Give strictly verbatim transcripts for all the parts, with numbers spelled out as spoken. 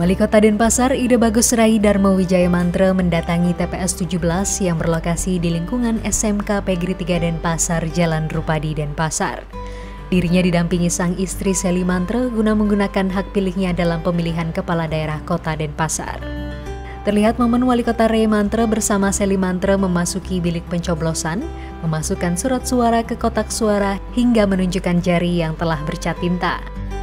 Wali Kota Denpasar Ida Bagus Rai Darmo Wijaya Mantra mendatangi T P S tujuh belas yang berlokasi di lingkungan S M K Pegri tiga Denpasar, Jalan Drupadi, Denpasar. Dirinya didampingi sang istri Seli Mantra guna menggunakan hak pilihnya dalam pemilihan Kepala Daerah Kota Denpasar. Terlihat momen Wali Kota Rai Mantra bersama Seli Mantra memasuki bilik pencoblosan, memasukkan surat suara ke kotak suara hingga menunjukkan jari yang telah bercat tinta.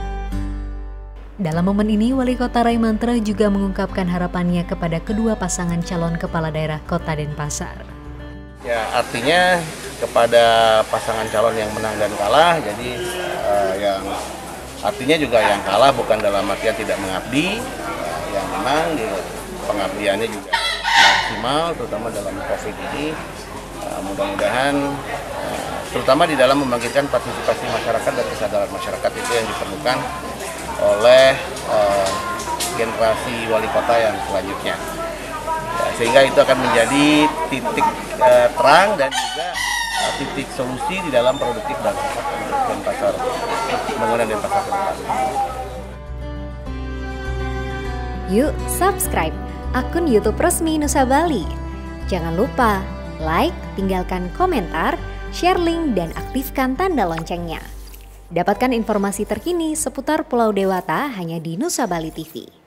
Dalam momen ini, Wali Kota Rai Mantra juga mengungkapkan harapannya kepada kedua pasangan calon Kepala Daerah Kota Denpasar. Ya, artinya kepada pasangan calon yang menang dan kalah, jadi uh, yang artinya juga yang kalah bukan dalam artian tidak mengabdi, uh, yang menang ya, pengabdiannya juga maksimal, terutama dalam COVID ini. Uh, mudah-mudahan, uh, terutama di dalam membangkitkan partisipasi masyarakat dan kesadaran masyarakat itu yang diperlukan oleh uh, generasi wali kota yang selanjutnya, ya, sehingga itu akan menjadi titik uh, terang dan juga uh, titik solusi di dalam produktif dan Denpasar, pembangunan Denpasar ke depan. Yuk subscribe akun YouTube resmi Nusa Bali. Jangan lupa like, tinggalkan komentar, share link, dan aktifkan tanda loncengnya. Dapatkan informasi terkini seputar Pulau Dewata hanya di Nusa Bali T V.